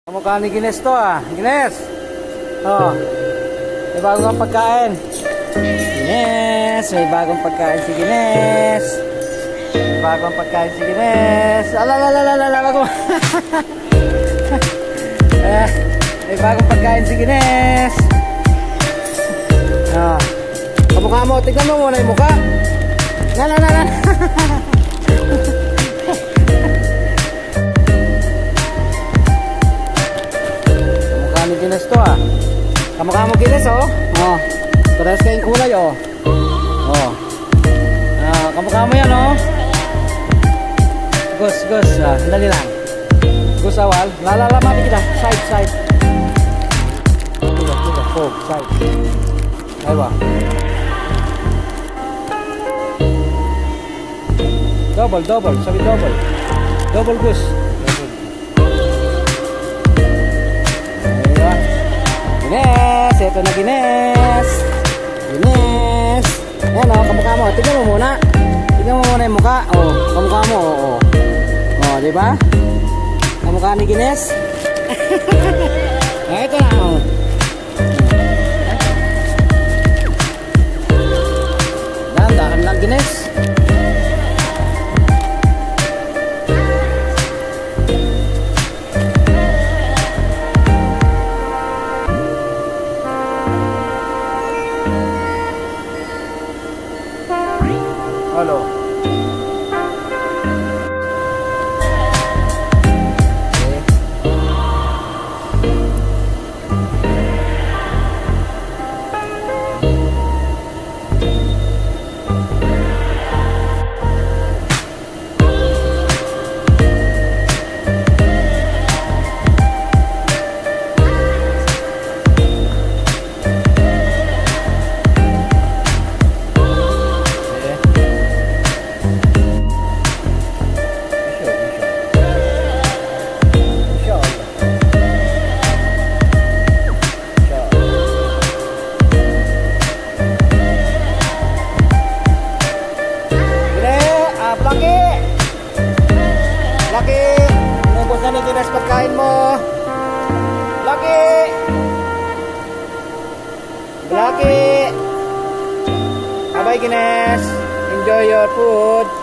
Kamukha ni Gines to ah. Gines! Oh, may bagong pagkain. Gines! May bagong pagkain si Gines. May bagong pagkain si Gines. Alalalala, bagong. May bagong pagkain si Gines. Oh, kamukha mo. Tignan mo muna yung mukha. Lalalala. Gines to ah. Kamukha mo Gines oh. Oh. Parehas kayong kulay oh. Oh. Kamukha mo yan oh. Gus. Dali lang. Gus awal. Lalamapin kita. Side. Kita. Fork. Side. Aywa. Double. Sabi double. Double Gus. Gines, ito na Gines. Ayan o, kamukha mo. Tignan mo muna. Tignan mo muna yung mukha. O, kamukha mo. O, diba? Kamukha ni Gines. Ito na o. Dahan lang Gines. Halo. Laki, nubos na ni Gines pagkain mo. Laki. Bye Gines. Enjoy your food.